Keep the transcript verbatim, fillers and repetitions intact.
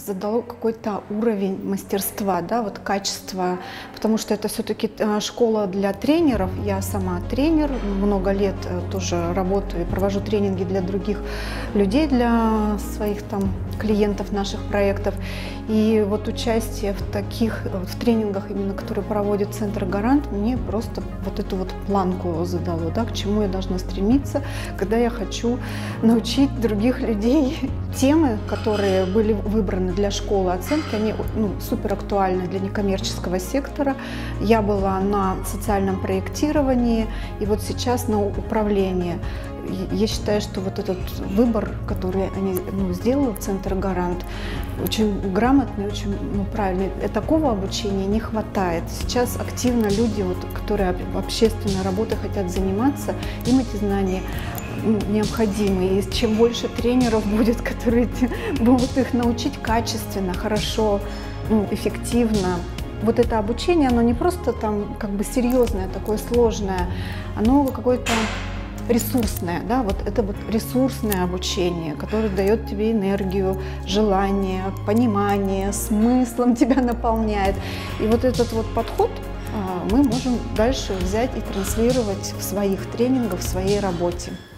задало какой-то уровень мастерства, да, вот качество, потому что это все-таки школа для тренеров. Я сама тренер, много лет тоже работаю и провожу тренинги для других людей, для своих там клиентов наших проектов. И вот участие в таких в тренингах, именно которые проводит Центр Гарант, мне просто вот эту вот планку задало, да, к чему я должна стремиться, когда я хочу научить других людей. Темы, которые были выбраны для школы оценки, они ну, супер актуальны для некоммерческого сектора. Я была на социальном проектировании и вот сейчас на управлении. Я считаю, что вот этот выбор, который они ну, сделали, Центр Гарант, очень грамотный, очень ну, правильный. И такого обучения не хватает. Сейчас активно люди, вот, которые общественной работой хотят заниматься, им эти знания необходимы. И чем больше тренеров будет, которые могут их научить качественно, хорошо, ну, эффективно. Вот это обучение, оно не просто там как бы серьезное, такое сложное, оно какое-то ресурсное, да, вот это вот ресурсное обучение, которое дает тебе энергию, желание, понимание, смыслом тебя наполняет. И вот этот вот подход мы можем дальше взять и транслировать в своих тренингах, в своей работе.